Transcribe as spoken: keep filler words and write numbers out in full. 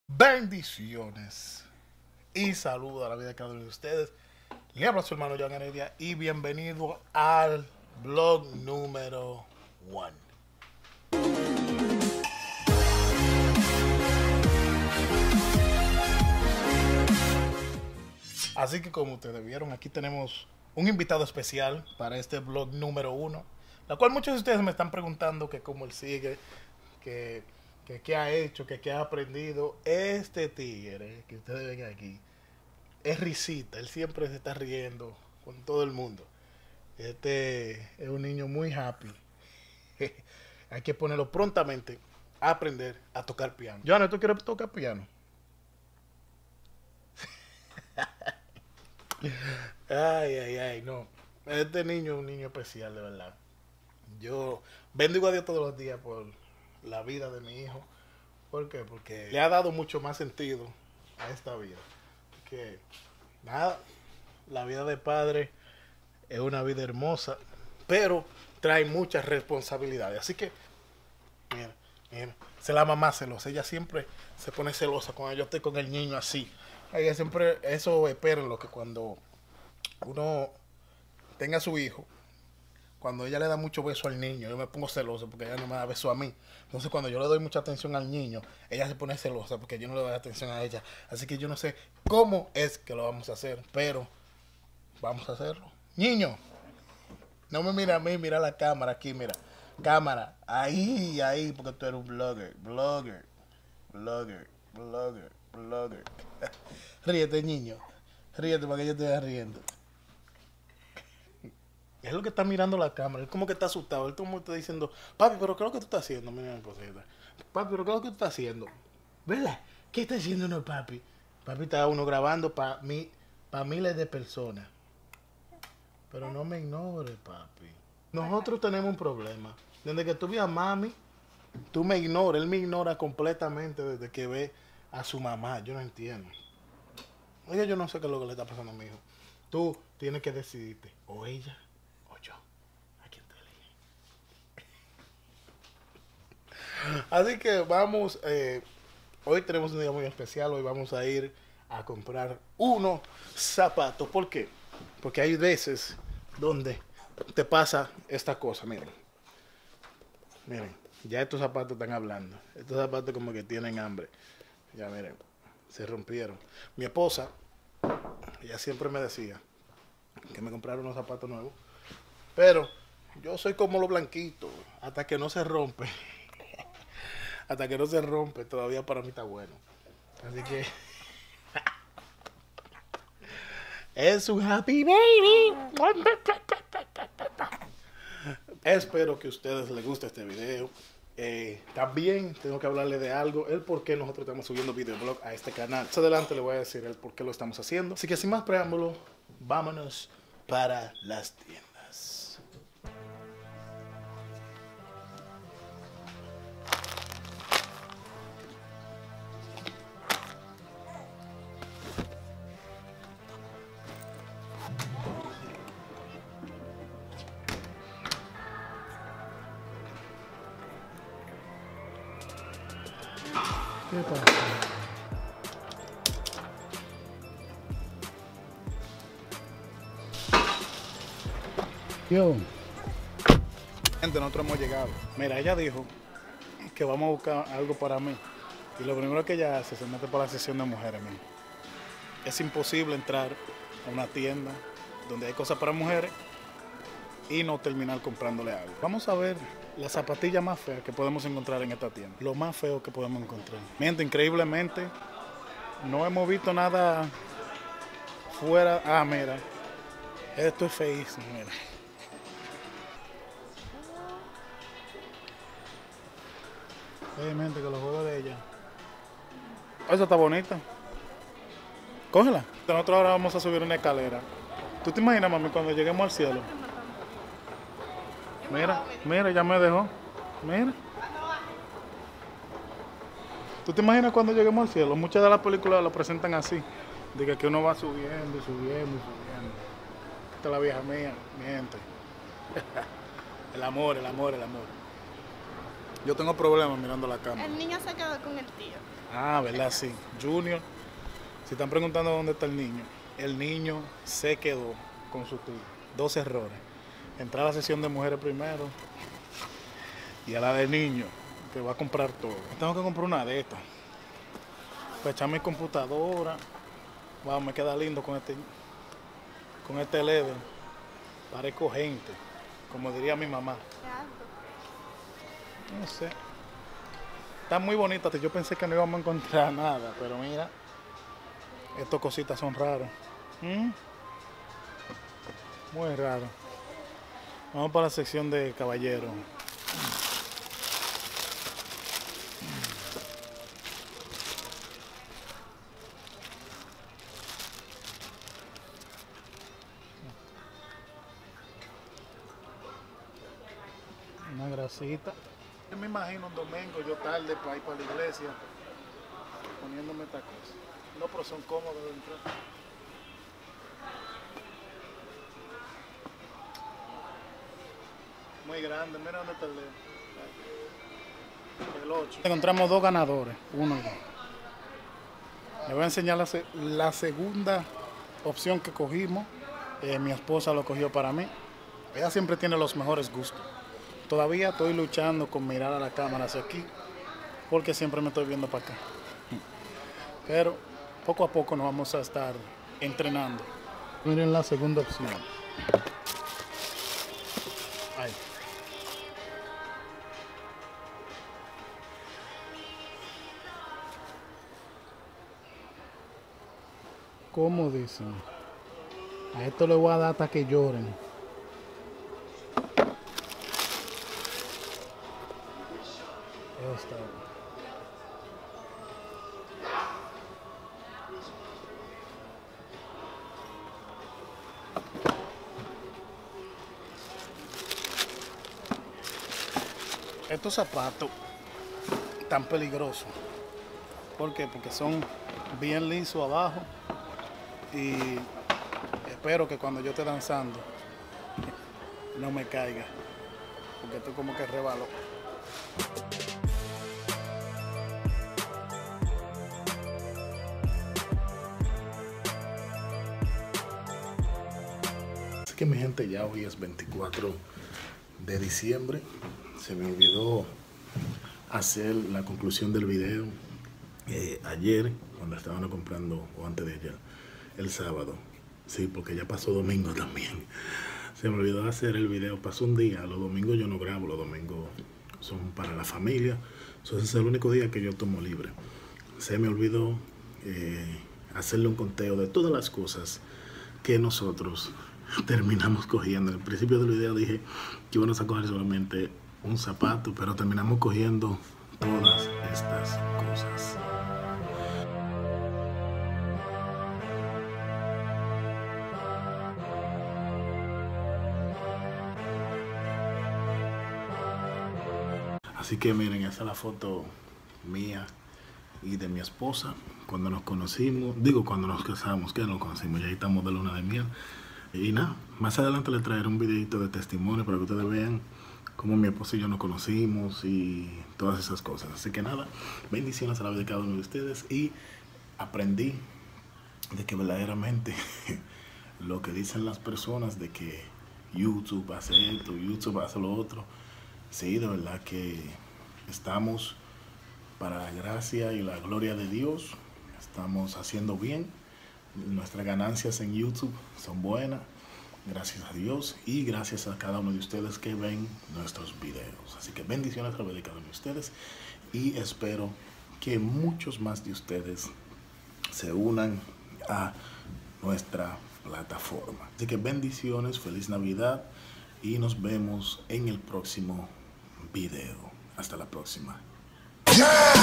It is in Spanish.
Bendiciones y saludo a la vida de cada uno de ustedes. Le habla su hermano John Heredia y bienvenido al blog número uno. Así que como ustedes vieron, aquí tenemos un invitado especial para este blog número uno, la cual muchos de ustedes me están preguntando que cómo él sigue, que que qué ha hecho, que qué ha aprendido. Este tigre que ustedes ven aquí es risita, él siempre se está riendo con todo el mundo. Este es un niño muy happy. Hay que ponerlo prontamente a aprender a tocar piano. Joana, ¿tú quieres tocar piano? Ay, ay, ay, no. Este niño es un niño especial, de verdad. Yo bendigo a Dios todos los días por la vida de mi hijo. ¿Por qué? Porque le ha dado mucho más sentido a esta vida. Que nada, la vida de padre es una vida hermosa, pero trae muchas responsabilidades. Así que, mira, mira, se la mamá celosa. Ella siempre se pone celosa cuando yo estoy con el niño así. Ella siempre, eso espérenlo, que cuando uno tenga a su hijo, cuando ella le da mucho beso al niño, yo me pongo celoso porque ella no me da beso a mí. Entonces cuando yo le doy mucha atención al niño, ella se pone celosa porque yo no le doy atención a ella. Así que yo no sé cómo es que lo vamos a hacer, pero vamos a hacerlo. Niño, no me mira a mí, mira la cámara aquí, mira. Cámara, ahí, ahí, porque tú eres un blogger, blogger, blogger, blogger, blogger. Ríete, niño, ríete para que yo te vaya riendo. Es lo que está mirando la cámara, él como que está asustado, él como está diciendo, papi, pero ¿qué es lo que tú estás haciendo? Mira la cosita. Papi, pero ¿qué es lo que tú estás haciendo? ¿Verdad? ¿Qué está haciendo uno, papi? Papi está uno grabando para mí, para miles de personas. Pero no me ignores, papi. Nosotros tenemos un problema. Desde que tú ves a mami, tú me ignoras, él me ignora completamente desde que ve a su mamá. Yo no entiendo. Oye, yo no sé qué es lo que le está pasando a mi hijo. Tú tienes que decidirte, o ella yo. ¿A quién te eliges? Así que vamos, eh, hoy tenemos un día muy especial, hoy vamos a ir a comprar unos zapatos. ¿Por qué? Porque hay veces donde te pasa esta cosa, miren. Miren, ya estos zapatos están hablando. Estos zapatos como que tienen hambre. Ya miren, se rompieron. Mi esposa, ella siempre me decía que me comprara unos zapatos nuevos. Pero yo soy como los blanquitos, hasta que no se rompe. Hasta que no se rompe, todavía para mí está bueno. Así que es un happy baby. Espero que a ustedes les guste este video. Eh, también tengo que hablarle de algo, el por qué nosotros estamos subiendo videoblog a este canal. Más adelante le voy a decir el por qué lo estamos haciendo. Así que sin más preámbulo, vámonos para las tiendas. ¿Qué pasa? Yo. Gente, nosotros hemos llegado. Mira, ella dijo que vamos a buscar algo para mí. Y lo primero que ella hace, se mete por la sección de mujeres, mira. Es imposible entrar a una tienda donde hay cosas para mujeres y no terminar comprándole algo. Vamos a ver la zapatilla más fea que podemos encontrar en esta tienda. Lo más feo que podemos encontrar. Miente, increíblemente, no hemos visto nada fuera. Ah, mira. Esto es feísimo, mira. Hey, mente, que los juegos de ella. Esa está bonita. Cógela. Nosotros ahora vamos a subir una escalera. ¿Tú te imaginas, mami, cuando lleguemos al cielo? Mira, mira, ya me dejó. Mira. ¿Tú te imaginas cuando lleguemos al cielo? Muchas de las películas lo presentan así. De que uno va subiendo y subiendo y subiendo. Esta es la vieja mía, mi gente. El amor, el amor, el amor. Yo tengo problemas mirando la cámara. El niño se quedó con el tío. Ah, ¿verdad? Sí. Junior, si están preguntando dónde está el niño, el niño se quedó con su tío. Dos errores. Entrar a la sesión de mujeres primero y a la del niño, que va a comprar todo. Tengo que comprar una de estas. Para echar mi computadora. Wow, me queda lindo con este, con este L E D. Parezco gente, como diría mi mamá. No sé. Está muy bonita. Yo pensé que no íbamos a encontrar nada, pero mira, estas cositas son raras. ¿Mm? Muy raro. Vamos para la sección de caballeros. Una grasita. Yo me imagino un domingo, yo tarde para ir para la iglesia, poniéndome esta cosa. No, pero son cómodos de entrar. Muy grande, mira dónde está el dedo. El ocho. Encontramos dos ganadores, uno y dos. Les voy a enseñar la, se la segunda opción que cogimos. Eh, mi esposa lo cogió para mí. Ella siempre tiene los mejores gustos. Todavía estoy luchando con mirar a la cámara hacia aquí, porque siempre me estoy viendo para acá. Pero poco a poco nos vamos a estar entrenando. Miren la segunda opción. Ahí. ¿Cómo dicen? A esto le voy a dar hasta que lloren. Esta. Estos zapatos tan peligrosos. ¿Por qué? Porque son bien lisos abajo y espero que cuando yo esté danzando no me caiga, porque esto como que rebalo. Así que mi gente, ya hoy es veinticuatro de diciembre. Se me olvidó hacer la conclusión del video eh, ayer, cuando estaban comprando, o antes de ayer, el sábado. Sí, porque ya pasó domingo también. Se me olvidó hacer el video, pasó un día. Los domingos yo no grabo, los domingos son para la familia. Entonces es el único día que yo tomo libre. Se me olvidó eh, hacerle un conteo de todas las cosas que nosotros terminamos cogiendo. En el principio del video dije que íbamos a coger solamente un zapato, pero terminamos cogiendo todas estas cosas. Así que miren, esa es la foto mía y de mi esposa cuando nos conocimos, digo cuando nos casamos, que nos conocimos, ya ahí estamos de luna de miel. Y nada, más adelante les traeré un videito de testimonio para que ustedes vean cómo mi esposa y yo nos conocimos y todas esas cosas. Así que nada, bendiciones a la vida de cada uno de ustedes, y aprendí de que verdaderamente lo que dicen las personas de que YouTube hace esto, YouTube hace lo otro, sí, de verdad que estamos para la gracia y la gloria de Dios, estamos haciendo bien, nuestras ganancias en YouTube son buenas, gracias a Dios y gracias a cada uno de ustedes que ven nuestros videos. Así que bendiciones a cada uno de ustedes y espero que muchos más de ustedes se unan a nuestra plataforma. Así que bendiciones, feliz Navidad y nos vemos en el próximo video. Hasta la próxima. Yeah.